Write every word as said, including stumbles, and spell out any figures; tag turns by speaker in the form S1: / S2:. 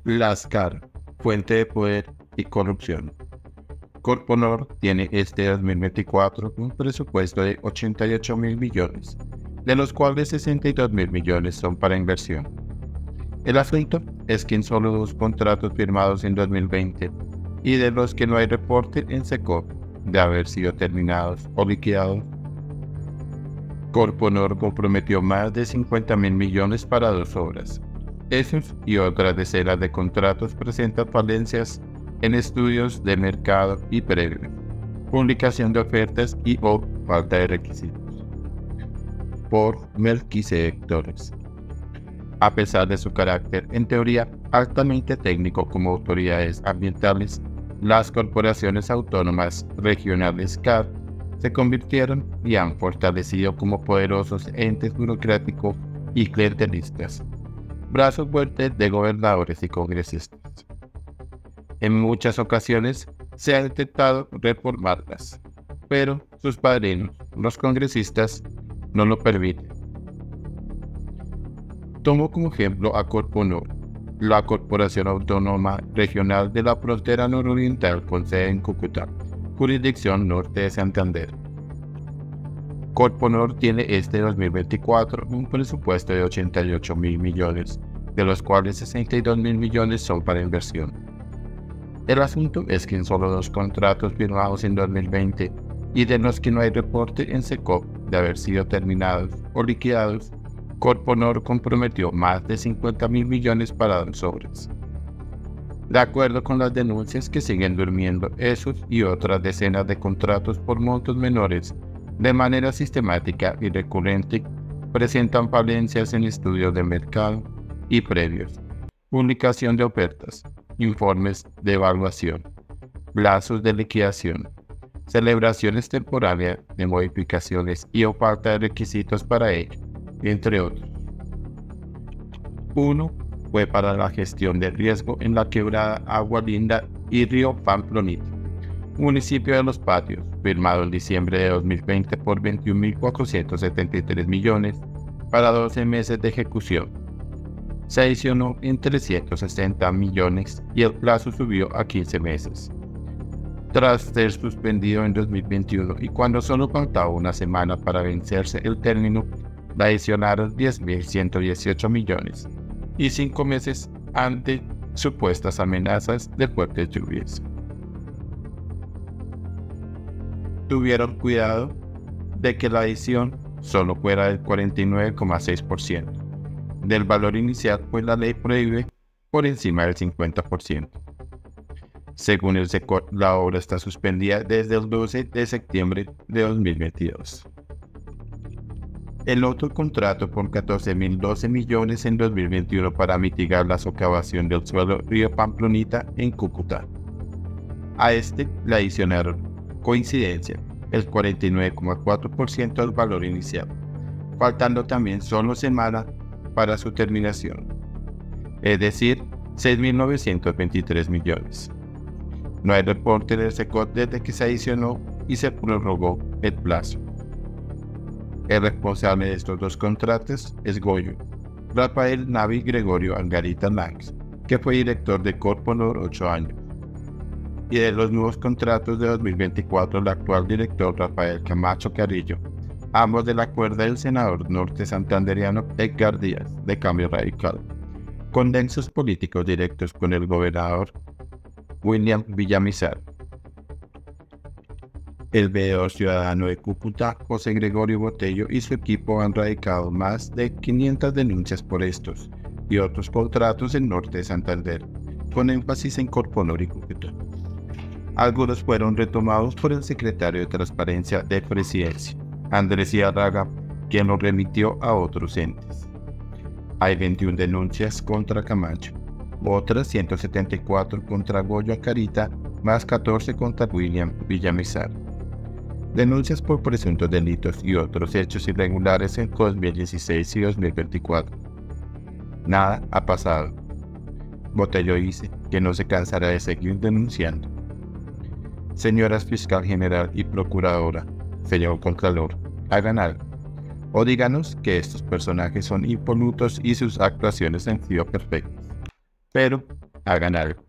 S1: Lascar, fuente de poder y corrupción. Corponor tiene este dos mil veinticuatro un presupuesto de ochenta y ocho mil millones, de los cuales sesenta y dos mil millones son para inversión. El asunto es que en solo dos contratos firmados en dos mil veinte y de los que no hay reporte en SECOP de haber sido terminados o liquidados, Corponor comprometió más de cincuenta mil millones para dos obras. Esos y otras decenas de contratos presentan falencias en estudios de mercado y previo, publicación de ofertas y o falta de requisitos. Por Melquisedec Torres. A pesar de su carácter, en teoría, altamente técnico como autoridades ambientales, las corporaciones autónomas regionales C A R se convirtieron y han fortalecido como poderosos entes burocráticos y clientelistas, brazos fuertes de gobernadores y congresistas. En muchas ocasiones se ha intentado reformarlas, pero sus padrinos, los congresistas, no lo permiten. Tomo como ejemplo a Corponor, la Corporación Autónoma Regional de la Frontera Nororiental con sede en Cúcuta, jurisdicción norte de Santander. Corponor tiene este dos mil veinticuatro un presupuesto de ochenta y ocho mil millones, de los cuales sesenta y dos mil millones son para inversión. El asunto es que en solo dos contratos firmados en dos mil veinte y de los que no hay reporte en SECOP de haber sido terminados o liquidados, Corponor comprometió más de cincuenta mil millones para dos obras. De acuerdo con las denuncias que siguen durmiendo, esos y otras decenas de contratos por montos menores, de manera sistemática y recurrente, presentan falencias en estudios de mercado y previos, publicación de ofertas, informes de evaluación, plazos de liquidación, celebraciones temporarias de modificaciones y o falta de requisitos para ello, entre otros. Uno fue para la gestión de riesgo en la quebrada Agua Linda y río Pamplonita, municipio de Los Patios, firmado en diciembre de dos mil veinte por veintiún mil cuatrocientos setenta y tres millones para doce meses de ejecución. Se adicionó en trescientos sesenta millones y el plazo subió a quince meses. Tras ser suspendido en dos mil veintiuno y cuando solo faltaba una semana para vencerse el término, le adicionaron diez mil ciento dieciocho millones y cinco meses ante supuestas amenazas de fuertes lluvias. Tuvieron cuidado de que la adición solo fuera del cuarenta y nueve coma seis por ciento del valor inicial, pues la ley prohíbe por encima del cincuenta por ciento. Según el SECOP, la obra está suspendida desde el doce de septiembre de dos mil veintidós. El otro contrato por catorce mil doce millones en dos mil veintiuno para mitigar la socavación del suelo río Pamplonita en Cúcuta. A este le adicionaron, coincidencia, el cuarenta y nueve coma cuatro por ciento del valor inicial, faltando también solo semana para su terminación, es decir, seis mil novecientos veintitrés millones. No hay reporte del SECOP desde que se adicionó y se prorrogó el plazo. El responsable de estos dos contratos es Goyo, Rafael Navi Gregorio Angarita Langs, que fue director de Corponor ocho años. Y de los nuevos contratos de dos mil veinticuatro, el actual director Rafael Camacho Carrillo, ambos de la cuerda del senador norte santanderiano Edgar Díaz, de Cambio Radical, con nexos políticos directos con el gobernador William Villamizar. El veedor ciudadano de Cúcuta, José Gregorio Botello, y su equipo han radicado más de quinientas denuncias por estos y otros contratos en norte de Santander, con énfasis en Corponor y Cúcuta. Algunos fueron retomados por el secretario de Transparencia de Presidencia, Andrés Iarraga, quien los remitió a otros entes. Hay veintiuna denuncias contra Camacho, otras ciento setenta y cuatro contra Goyo Angarita, más catorce contra William Villamizar. Denuncias por presuntos delitos y otros hechos irregulares en dos mil dieciséis y dos mil veinticuatro. Nada ha pasado. Botello dice que no se cansará de seguir denunciando. Señoras Fiscal General y Procuradora, señor Contralor, hagan algo. O díganos que estos personajes son impolutos y sus actuaciones han sido perfectas. Pero hagan algo.